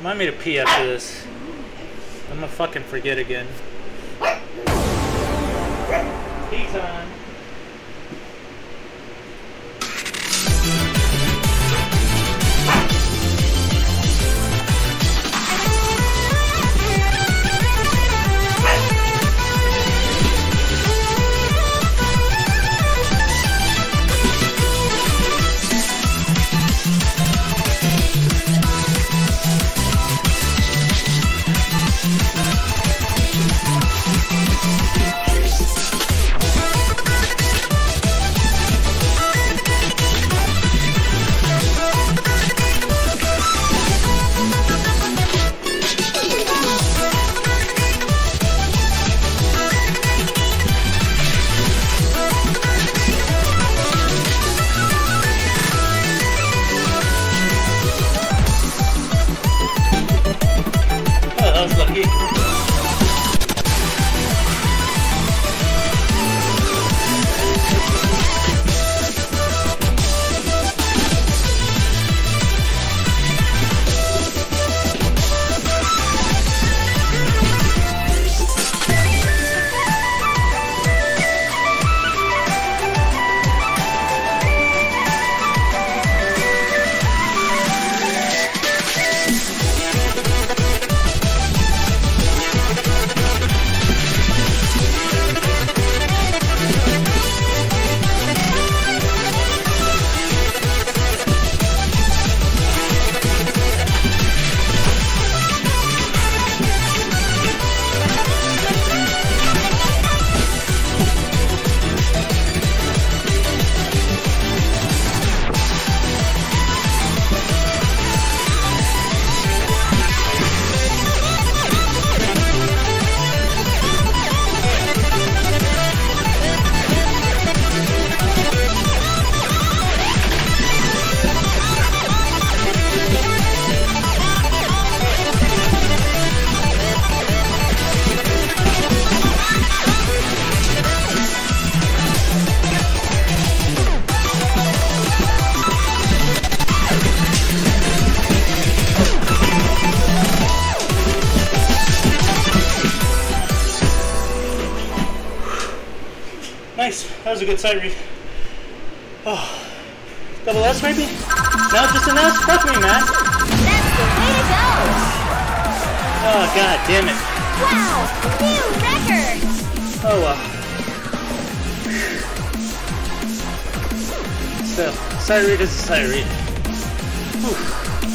Remind me to pee after this. I'm gonna fucking forget again. Pee time. Nice. That was a good side read. Oh. Double S maybe? No, just an S? Fuck me, man. That's the way to go. Oh, god damn it. Wow, new record. Oh well. Still, side read is a side read. Whew.